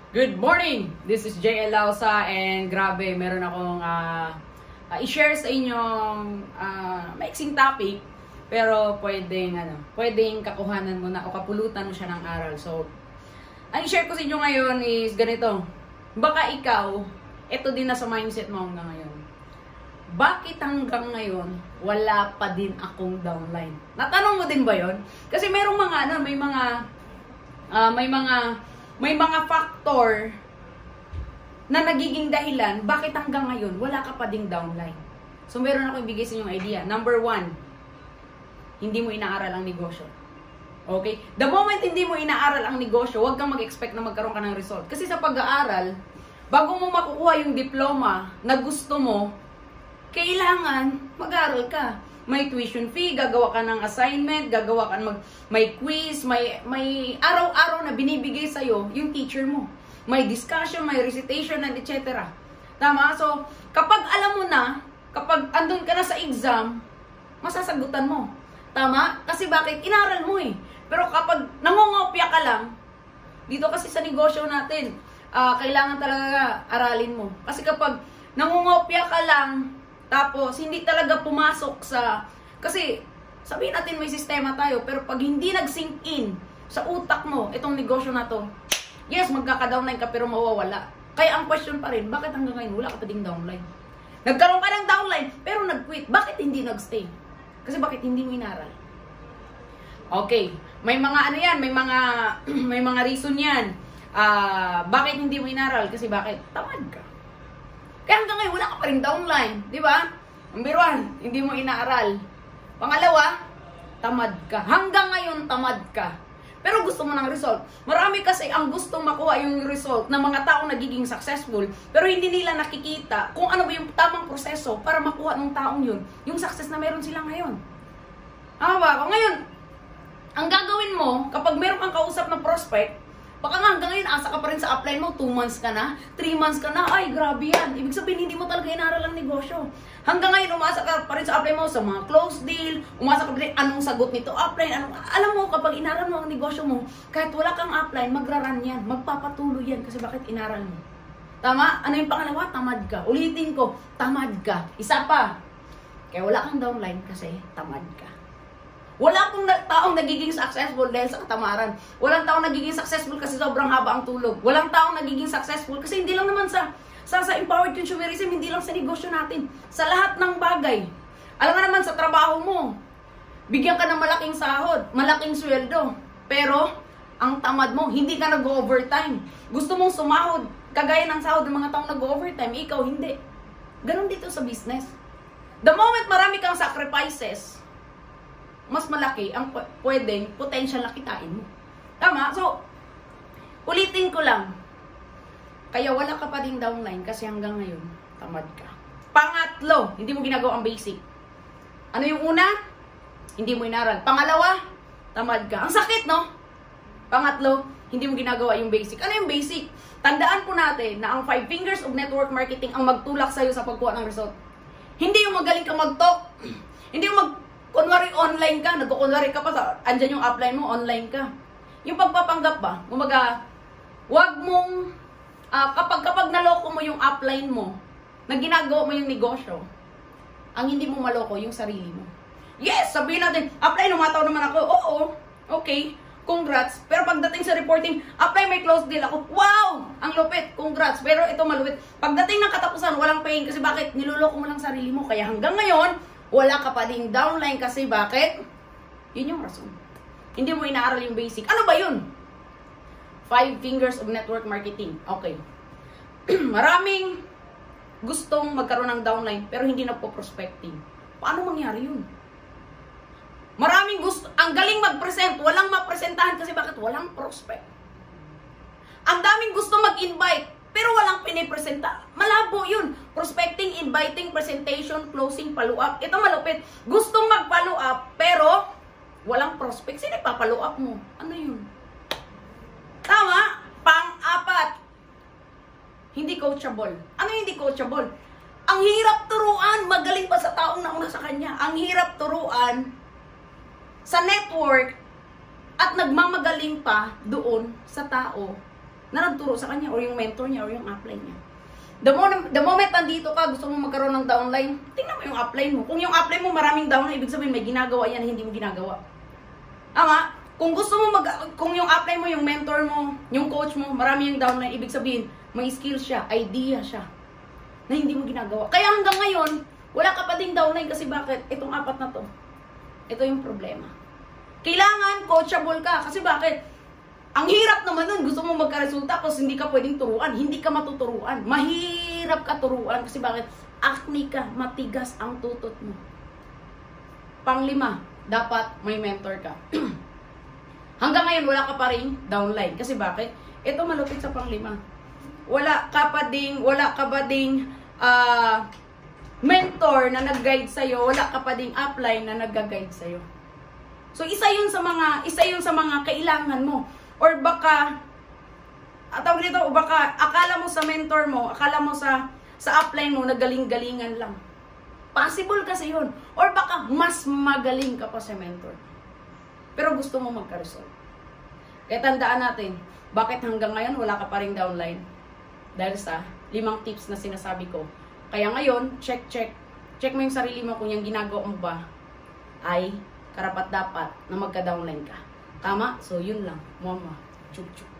Good morning! This is JL Lausa and grabe, meron akong i-share sa inyong maiksing topic pero pwedeng kakuhanan mo na o kapulutan mo siya ng aral. So, ang i-share ko sa inyo ngayon is ganito. Baka ikaw, ito din na sa mindset mo hanggang ngayon. Bakit hanggang ngayon wala pa din akong downline? Natanong mo din ba yon? Kasi merong mga may mga factor na nagiging dahilan bakit hanggang ngayon wala ka pa ding downline. So meron ako ibigay sa inyong idea. Number 1, hindi mo inaaral ang negosyo. Okay? The moment hindi mo inaaral ang negosyo, huwag kang mag-expect na magkaroon ka ng result. Kasi sa pag-aaral, bago mo makukuha yung diploma na gusto mo, kailangan mag-aaral ka. May tuition fee, gagawa ka ng assignment, gagawa ka may quiz, may araw-araw na binibigay sa'yo yung teacher mo. May discussion, may recitation, and etc. Tama? So, kapag alam mo na, kapag andun ka na sa exam, masasagutan mo. Tama? Kasi bakit? Inaral mo eh. Pero kapag nangungopia ka lang, dito kasi sa negosyo natin, kailangan talaga aralin mo. Kasi kapag nangungopia ka lang, tapos, hindi talaga pumasok sa... Kasi, sabihin natin may sistema tayo, pero pag hindi nag-sink in sa utak mo, itong negosyo na to, yes, magkaka-downline ka pero mawawala. Kaya ang question pa rin, bakit hanggang ngayon wala ka pa ding downline? Nagkaroon ka ng downline, pero nag-quit. Bakit hindi nag-stay? Kasi bakit hindi mo inaral? Okay, may mga may mga reason yan. Bakit hindi mo inaral? Kasi bakit? Tamad ka. Kaya hanggang ngayon, wala ka pa rin downline. Di ba? Number 1, hindi mo inaaral. Pangalawa, tamad ka. Hanggang ngayon, tamad ka. Pero gusto mo ng result. Marami kasi ang gustong makuha yung result ng mga taong nagiging successful, pero hindi nila nakikita kung ano ba yung tamang proseso para makuha ng taong yun, yung success na meron sila ngayon. Ba? Ngayon, ang gagawin mo, kapag meron kang kausap na prospect, baka nga hanggang ngayon, asa ka pa rin sa upline mo, 2 months ka na, 3 months ka na, ay grabe yan. Ibig sabihin, hindi mo talaga inaral ang negosyo. Hanggang ngayon, umasa ka pa rin sa upline mo sa mga close deal, umasa ka pa rin anong sagot nito upline, alam mo, kapag inaral mo ang negosyo mo, kahit wala kang upline, magraran yan, magpapatuloy yan, kasi bakit inaral mo? Tama? Ano yung pangalawa? Tamad ka. Ulitin ko, tamad ka. Isa pa, kaya wala kang downline kasi tamad ka. Wala pong taong nagiging successful dahil sa katamaran. Walang taong nagiging successful kasi sobrang haba ang tulog. Walang taong nagiging successful kasi hindi lang naman sa empowered consumerism, hindi lang sa negosyo natin. Sa lahat ng bagay. Alam nga naman sa trabaho mo, bigyan ka ng malaking sahod, malaking sweldo. Pero, ang tamad mo, hindi ka nag-overtime. Gusto mong sumahod, kagaya ng sahod ng mga taong nag-overtime, ikaw hindi. Ganon dito sa business. The moment marami kang sacrifices, mas malaki ang pwedeng potential na kitain mo. Tama? So, ulitin ko lang. Kaya wala ka pa ding downline kasi hanggang ngayon, tamad ka. Pangatlo, hindi mo ginagawa ang basic. Ano yung una? Hindi mo inaral. Pangalawa, tamad ka. Ang sakit, no? Pangatlo, hindi mo ginagawa yung basic. Ano yung basic? Tandaan po natin na ang 5 fingers of network marketing ang magtulak sa'yo sa pagkuha ng result. Hindi yung magaling ka mag-talk. Hindi yung kunwari online ka, nagkukunwari ka pa sa, andyan yung upline mo, online ka. Yung pagpapanggap ba, kumaga, wag mong, kapag naloko mo yung upline mo, na ginagawa mo yung negosyo, ang hindi mo maloko yung sarili mo. Yes, sabihin natin, upline, umataw naman ako, oo, okay, congrats. Pero pagdating sa reporting, upline, may close deal ako, wow, ang lupit, congrats. Pero ito malupit. Pagdating ng katapusan, walang pain, kasi bakit? Niloloko mo lang sarili mo. Kaya hanggang ngayon, wala ka pa ding downline kasi bakit? Yun yung rason. Hindi mo inaaral yung basic. Ano ba yun? 5 fingers of network marketing. Okay. Maraming gustong magkaroon ng downline pero hindi na po prospecting. Paano mangyari yun? Maraming gusto, ang galing mag-present, walang mapresentahan kasi bakit? Walang prospect. Ang daming gusto mag-invite, pero walang pinipresenta. Malabo yun. Prospecting, inviting, presentation, closing, follow-up. Ito malupit. Gustong mag-follow up, pero walang prospect. Sino pa-follow up mo? Ano yun? Tama? Pang-apat. Hindi coachable. Ano hindi coachable? Ang hirap turuan. Magaling pa sa taong nauna sa kanya. Ang hirap turuan sa network at nagmamagaling pa doon sa tao na nagturo sa kanya, or yung mentor niya, or yung upline niya. The moment nandito ka, gusto mo magkaroon ng downline, tingnan mo yung upline mo. Kung yung upline mo maraming downline, ibig sabihin may ginagawa yan na hindi mo ginagawa. Tama? Kung gusto mo kung yung upline mo, yung mentor mo, yung coach mo, marami yung downline, ibig sabihin, may skill siya, idea siya, na hindi mo ginagawa. Kaya hanggang ngayon, wala ka pa ding downline kasi bakit? Itong apat na to. Ito yung problema. Kailangan coachable ka. Kasi bakit? Ang hirap naman nun. Gusto mo magka-resulta tapos hindi ka pwedeng turuan. Hindi ka matuturuan. Mahirap ka turuan. Kasi bakit? Acne ka. Matigas ang tutot mo. Panglima, dapat may mentor ka. Hanggang ngayon, wala ka pa rin downline. Kasi bakit? Ito malupit sa panglima. Wala ka ba ding mentor na nag-guide sa'yo, wala ka pa ding upline na nag-guide sa'yo. So, isa yun sa mga kailangan mo. Or baka, akala mo sa mentor mo, akala mo sa upline mo, nagaling-galingan lang. Possible kasi yun. Or baka, mas magaling ka pa sa mentor. Pero gusto mo magka-result. Kaya tandaan natin, bakit hanggang ngayon wala ka pa ring downline? Dahil sa 5 tips na sinasabi ko. Kaya ngayon, check mo yung sarili mo kung yung ginagawa mo ba ay karapat-dapat na magka-downline ka. Tama? So, yun lang. Mama. Chuk-chuk.